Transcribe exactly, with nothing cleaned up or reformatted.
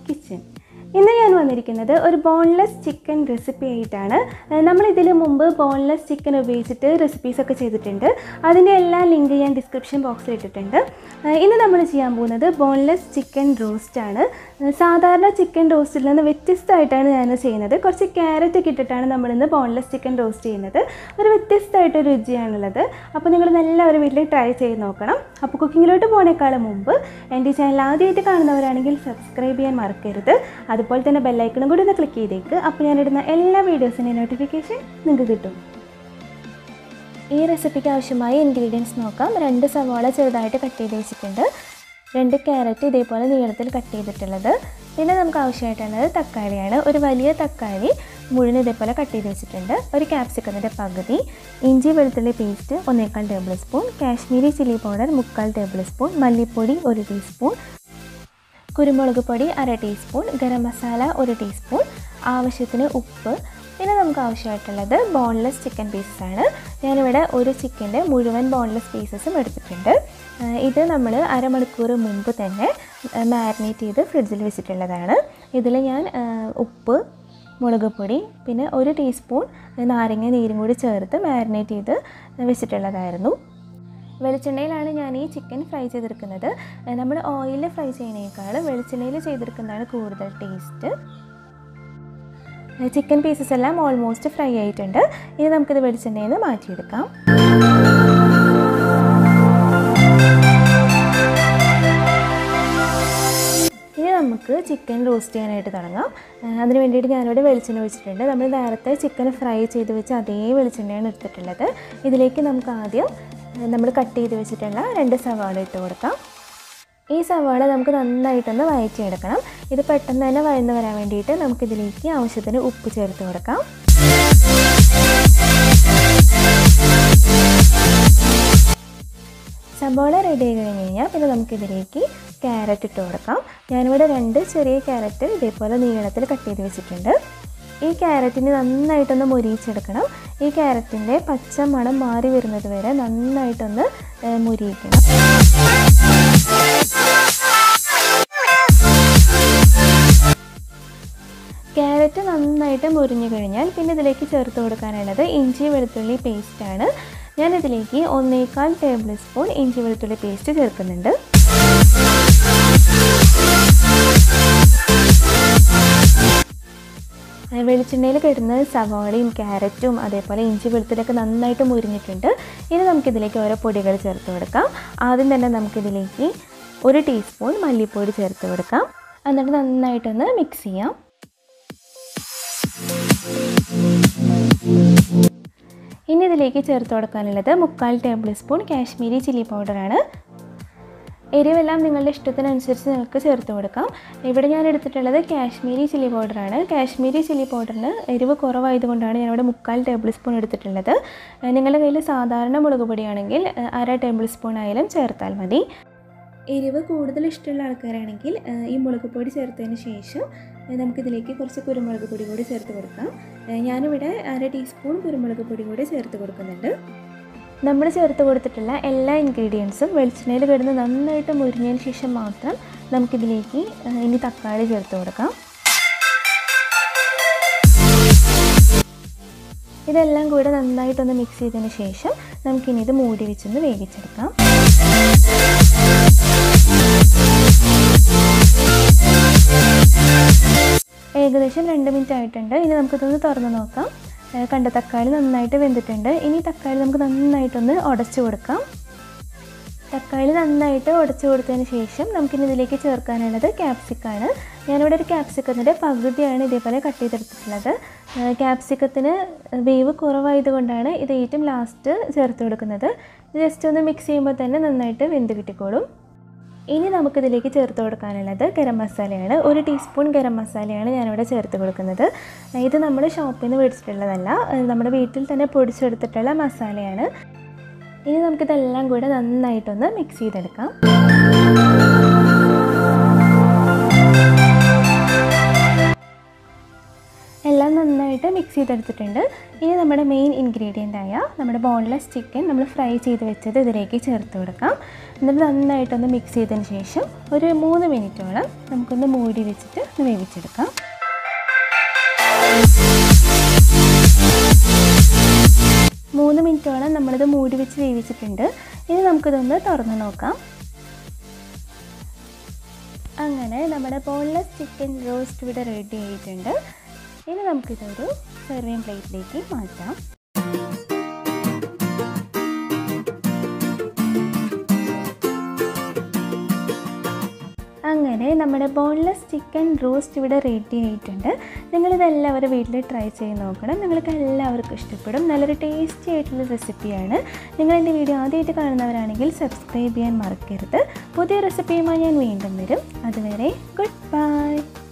Kitchen. ഇന്ന് ഞാൻ വന്നിരിക്കുന്നത് ഒരു ബോൺലെസ് ചിക്കൻ റെസിപ്പി ആയിട്ടാണ്. നമ്മൾ ഇതിൽ മുമ്പ് ബോൺലെസ് ചിക്കൻ ഉപയോഗിച്ചിട്ട് റെസിപ്പീസൊക്കെ ചെയ്തിട്ടുണ്ട്. അതിൻ്റെ എല്ലാ ലിങ്ക് ഞാൻ ഡിസ്ക്രിപ്ഷൻ ബോക്സിൽ ഇട്ടിട്ടുണ്ട്. ഇന്ന് നമ്മൾ ചെയ്യാൻ പോകുന്നത് ബോൺലെസ് ചിക്കൻ റോസ്റ്റാണ്. സാധാരണ ചിക്കൻ റോസ്റ്റിൽ നിന്ന് വ്യത്യസ്തമായിട്ടാണ് ഞാൻ ചെയ്യുന്നത്. കുറച്ച് ക്യാരറ്റ് ഒക്കെ ഇട്ടിട്ടാണ് നമ്മളിന്ന് ബോൺലെസ് ചിക്കൻ റോസ്റ്റ് ചെയ്യുന്നത്. ഒരു വ്യത്യസ്തമായിട്ടൊരു രുചിയാണുള്ളത്. അപ്പോൾ നിങ്ങൾ എല്ലാവരും വീട്ടിൽ ട്രൈ ചെയ്ത് നോക്കണം. അപ്പോൾ കുക്കിങ്ങിലോട്ട് പോകുന്നേക്കാളും മുമ്പ് എൻ്റെ ചാനൽ ആദ്യമായിട്ട് കാണുന്നവരാണെങ്കിൽ സബ്സ്ക്രൈബ് ചെയ്യാൻ മറക്കരുത്. അതുപോലെ തന്നെ ബെല്ലൈക്കണും കൂടി ഒന്ന് ക്ലിക്ക് ചെയ്തേക്ക്. അപ്പോൾ ഞാനിടുന്ന എല്ലാ വീഡിയോസിൻ്റെ നോട്ടിഫിക്കേഷൻ നിങ്ങൾക്ക് കിട്ടും. ഈ റെസിപ്പിക്ക് ആവശ്യമായ ഇൻഗ്രീഡിയൻസ് നോക്കാം. രണ്ട് സവാള ചെറുതായിട്ട് കട്ട് ചെയ്ത് വെച്ചിട്ടുണ്ട്, രണ്ട് ക്യാരറ്റ് ഇതേപോലെ നീളത്തിൽ കട്ട് ചെയ്തിട്ടുള്ളത്, പിന്നെ നമുക്ക് ആവശ്യമായിട്ടുള്ളത് തക്കാളിയാണ്. ഒരു വലിയ തക്കാളി മുഴുവൻ ഇതേപോലെ കട്ട് ചെയ്ത് വെച്ചിട്ടുണ്ട്, ഒരു ക്യാപ്സിക്കത്തിൻ്റെ പകുതി, ഇഞ്ചി വെളുത്തുള്ളി പേസ്റ്റ് ഒന്നേക്കാൽ tablespoon, Kashmiri chilli powder മുക്കാൽ ടേബിൾ സ്പൂൺ, മല്ലിപ്പൊടി ഒരു ടീസ്പൂൺ, കുരുമുളക് പൊടി അര ടീസ്പൂൺ, ഗരം മസാല ഒരു ടീസ്പൂൺ, ആവശ്യത്തിന് ഉപ്പ്. പിന്നെ നമുക്ക് ആവശ്യമായിട്ടുള്ളത് ബോൺലെസ് ചിക്കൻ പീസസാണ്. ഞാനിവിടെ ഒരു ചിക്കൻ്റെ മുഴുവൻ ബോൺലെസ് പീസസും എടുത്തിട്ടുണ്ട്. ഇത് നമ്മൾ അരമണിക്കൂർ മുമ്പ് തന്നെ മാരിനേറ്റ് ചെയ്ത് ഫ്രിഡ്ജിൽ വെച്ചിട്ടുള്ളതാണ്. ഇതിൽ ഞാൻ ഉപ്പ്, മുളക് പൊടി, പിന്നെ ഒരു ടീസ്പൂൺ നാരങ്ങ നീരും കൂടി ചേർത്ത് മാരിനേറ്റ് ചെയ്ത് വെച്ചിട്ടുള്ളതായിരുന്നു. വെളിച്ചെണ്ണയിലാണ് ഞാൻ ഈ ചിക്കൻ ഫ്രൈ ചെയ്തെടുക്കുന്നത്. നമ്മൾ ഓയിലിൽ ഫ്രൈ ചെയ്യുന്നതിനേക്കാൾ വെളിച്ചെണ്ണയിൽ ചെയ്തെടുക്കുന്നതാണ് കൂടുതൽ ടേസ്റ്റ്. ചിക്കൻ പീസസ് എല്ലാം ഓൾമോസ്റ്റ് ഫ്രൈ ആയിട്ടുണ്ട്. ഇനി നമുക്കിത് വെളിച്ചെണ്ണയിൽ നിന്ന് മാറ്റിയെടുക്കാം. ഇനി നമുക്ക് ചിക്കൻ റോസ്റ്റ് ചെയ്യാനായിട്ട് തുടങ്ങാം. അതിന് വേണ്ടിയിട്ട് ഞാനിവിടെ വെളിച്ചെണ്ണ ഒഴിച്ചിട്ടുണ്ട്. നമ്മൾ നേരത്തെ ചിക്കൻ ഫ്രൈ ചെയ്ത് വെച്ച് അതേ വെളിച്ചെണ്ണയാണ് എടുത്തിട്ടുള്ളത്. ഇതിലേക്ക് നമുക്ക് ആദ്യം നമ്മൾ കട്ട് ചെയ്ത് വെച്ചിട്ടുള്ള രണ്ട് സവാള ഇട്ട് കൊടുക്കാം. ഈ സവാള നമുക്ക് നന്നായിട്ടൊന്ന് വഴറ്റിയെടുക്കണം. ഇത് പെട്ടെന്ന് തന്നെ വഴന്ന് വരാൻ വേണ്ടിയിട്ട് നമുക്കിതിലേക്ക് ആവശ്യത്തിന് ഉപ്പ് ചേർത്ത് കൊടുക്കാം. സവാള റെഡി ആയി കഴിഞ്ഞ് കഴിഞ്ഞാൽ പിന്നെ നമുക്കിതിലേക്ക് ക്യാരറ്റ് ഇട്ട് കൊടുക്കാം. ഞാനിവിടെ രണ്ട് ചെറിയ ക്യാരറ്റ് ഇതേപോലെ നീളത്തിൽ കട്ട് ചെയ്ത് വെച്ചിട്ടുണ്ട്. ഈ ക്യാരറ്റിന് നന്നായിട്ടൊന്ന് മൊരിയിച്ചെടുക്കണം. ഈ ക്യാരറ്റിൻ്റെ പച്ച മണം മാറി വരുന്നത് വരെ നന്നായിട്ടൊന്ന് മൊരിയിക്കണം. ക്യാരറ്റ് നന്നായിട്ട് മുരിഞ്ഞു കഴിഞ്ഞാൽ പിന്നെ ഇതിലേക്ക് ചേർത്ത് കൊടുക്കാനുള്ളത് ഇഞ്ചി വെളുത്തുള്ളി പേസ്റ്റാണ്. ഞാനിതിലേക്ക് ഒന്നേകാൽ ടേബിൾ സ്പൂൺ ഇഞ്ചി വെളുത്തുള്ളി പേസ്റ്റ് ചേർക്കുന്നുണ്ട്. വെളിച്ചെണ്ണയിൽ കിടന്ന് സവാളയും ക്യാരറ്റും അതേപോലെ ഇഞ്ചി വെളുത്തുള്ളിയൊക്കെ നന്നായിട്ട് മുരിഞ്ഞിട്ടുണ്ട്. ഇനി നമുക്കിതിലേക്ക് ഓരോ പൊടികൾ ചേർത്ത് കൊടുക്കാം. ആദ്യം തന്നെ നമുക്കിതിലേക്ക് ഒരു ടീസ്പൂൺ മല്ലിപ്പൊടി ചേർത്ത് കൊടുക്കാം. എന്നിട്ട് നന്നായിട്ടൊന്ന് മിക്സ് ചെയ്യാം. ഇനി ഇതിലേക്ക് ചേർത്ത് കൊടുക്കാനുള്ളത് മുക്കാൽ ടേബിൾ സ്പൂൺ കാശ്മീരി ചില്ലി പൗഡറാണ്. എരിവെല്ലാം നിങ്ങളുടെ ഇഷ്ടത്തിനനുസരിച്ച് നിങ്ങൾക്ക് ചേർത്ത് കൊടുക്കാം. ഇവിടെ ഞാൻ എടുത്തിട്ടുള്ളത് കാശ്മീരി ചില്ലി പൗഡറാണ്. കാശ്മീരി ചില്ലി പൗഡറിന് എരിവ് കുറവായതുകൊണ്ടാണ് ഞാനിവിടെ മുക്കാൽ ടേബിൾ സ്പൂൺ എടുത്തിട്ടുള്ളത്. നിങ്ങളുടെ കയ്യിൽ സാധാരണ മുളക് പൊടിയാണെങ്കിൽ അര ടേബിൾ സ്പൂൺ ആയാലും ചേർത്താൽ മതി. എരിവ് കൂടുതൽ ഇഷ്ടമുള്ള ആൾക്കാരാണെങ്കിൽ ഈ മുളക് പൊടി ചേർത്തതിന് ശേഷം നമുക്കിതിലേക്ക് കുറച്ച് കുരുമുളക് പൊടി കൂടി ചേർത്ത് കൊടുക്കാം. ഞാനിവിടെ അര ടീസ്പൂൺ കുരുമുളക് പൊടി കൂടി ചേർത്ത് കൊടുക്കുന്നുണ്ട്. നമ്മൾ ചേർത്ത് കൊടുത്തിട്ടുള്ള എല്ലാ ഇൻഗ്രീഡിയൻസും വെളിച്ചെണ്ണയിൽ കിടന്ന് നന്നായിട്ട് മുരിഞ്ഞതിന് ശേഷം മാത്രം നമുക്കിതിലേക്ക് ഇനി തക്കാളി ചേർത്ത് കൊടുക്കാം. ഇതെല്ലാം കൂടെ നന്നായിട്ടൊന്ന് മിക്സ് ചെയ്തതിന് ശേഷം നമുക്കിനി ഇത് മൂടി വെച്ചൊന്ന് വേവിച്ചെടുക്കാം. ഏകദേശം രണ്ട് മിനിറ്റ് ആയിട്ടുണ്ട്. ഇനി നമുക്കിതൊന്ന് തുറന്ന് നോക്കാം. കണ്ട തക്കാളി നന്നായിട്ട് വെന്തിട്ടുണ്ട്. ഇനി തക്കാളി നമുക്ക് നന്നായിട്ടൊന്ന് ഉടച്ചു കൊടുക്കാം. തക്കാളി നന്നായിട്ട് ഉടച്ചു കൊടുത്തതിന് ശേഷം നമുക്കിനി ഇതിലേക്ക് ചേർക്കാനുള്ളത് ക്യാപ്സിക്കാണ്. ഞാനിവിടെ ഒരു ക്യാപ്സിക്കത്തിൻ്റെ പകുതിയാണ് ഇതേപോലെ കട്ട് ചെയ്തെടുത്തിട്ടുള്ളത്. ക്യാപ്സിക്കത്തിന് വേവ് കുറവായതുകൊണ്ടാണ് ഇത് ഏറ്റവും ലാസ്റ്റ് ചേർത്ത് കൊടുക്കുന്നത്. ജസ്റ്റ് ഒന്ന് മിക്സ് ചെയ്യുമ്പോൾ തന്നെ നന്നായിട്ട് വെന്ത് കിട്ടിക്കോളും. ഇനി നമുക്കിതിലേക്ക് ചേർത്ത് കൊടുക്കാനുള്ളത് ഗരം മസാലയാണ്. ഒരു ടീസ്പൂൺ ഗരം മസാലയാണ് ഞാനിവിടെ ചേർത്ത് കൊടുക്കുന്നത്. ഇത് നമ്മൾ ഷോപ്പിൽ നിന്ന് മേടിച്ചിട്ടുള്ളതല്ല, നമ്മുടെ വീട്ടിൽ തന്നെ പൊടിച്ചെടുത്തിട്ടുള്ള മസാലയാണ്. ഇനി നമുക്കിതെല്ലാം കൂടെ നന്നായിട്ടൊന്ന് മിക്സ് ചെയ്തെടുക്കാം. എല്ലാം നന്നായിട്ട് നന്നായിട്ട് മിക്സ് ചെയ്തെടുത്തിട്ടുണ്ട്. ഇനി നമ്മുടെ മെയിൻ ഇൻഗ്രീഡിയൻ്റ് ആയ നമ്മുടെ ബോൺലെസ് ചിക്കൻ നമ്മൾ ഫ്രൈ ചെയ്ത് വെച്ചത് ഇതിലേക്ക് ചേർത്ത് കൊടുക്കാം. എന്നിട്ട് നന്നായിട്ടൊന്ന് മിക്സ് ചെയ്തതിന് ശേഷം ഒരു മൂന്ന് മിനിറ്റോളം നമുക്കൊന്ന് മൂടി വെച്ചിട്ട് ഒന്ന് വേവിച്ചെടുക്കാം. മൂന്ന് മിനിറ്റോളം നമ്മളിത് മൂടി വെച്ച് വേവിച്ചിട്ടുണ്ട്. ഇനി നമുക്കിതൊന്ന് തുറന്ന് നോക്കാം. അങ്ങനെ നമ്മുടെ ബോൺലെസ് ചിക്കൻ റോസ്റ്റ് ഇവിടെ റെഡി ആയിട്ടുണ്ട്. ഇനി നമുക്കിതൊരു സെർവിങ് പ്ലേറ്റിലേക്ക് മാറ്റാം. അങ്ങനെ നമ്മുടെ ബോൺലെസ് ചിക്കൻ റോസ്റ്റ് ഇവിടെ റെഡി ആയിട്ടുണ്ട്. നിങ്ങളിതെല്ലാവരും വീട്ടിൽ ട്രൈ ചെയ്ത് നോക്കണം. നിങ്ങൾക്ക് എല്ലാവർക്കും ഇഷ്ടപ്പെടും. നല്ലൊരു ടേസ്റ്റി ആയിട്ടുള്ള റെസിപ്പിയാണ്. നിങ്ങൾ എൻ്റെ വീഡിയോ ആദ്യമായിട്ട് കാണുന്നവരാണെങ്കിൽ സബ്സ്ക്രൈബ് ചെയ്യാൻ മറക്കരുത്. പുതിയ റെസിപ്പിയുമായി ഞാൻ വീണ്ടും വരും. അതുവരെ ഗുഡ് ബൈ.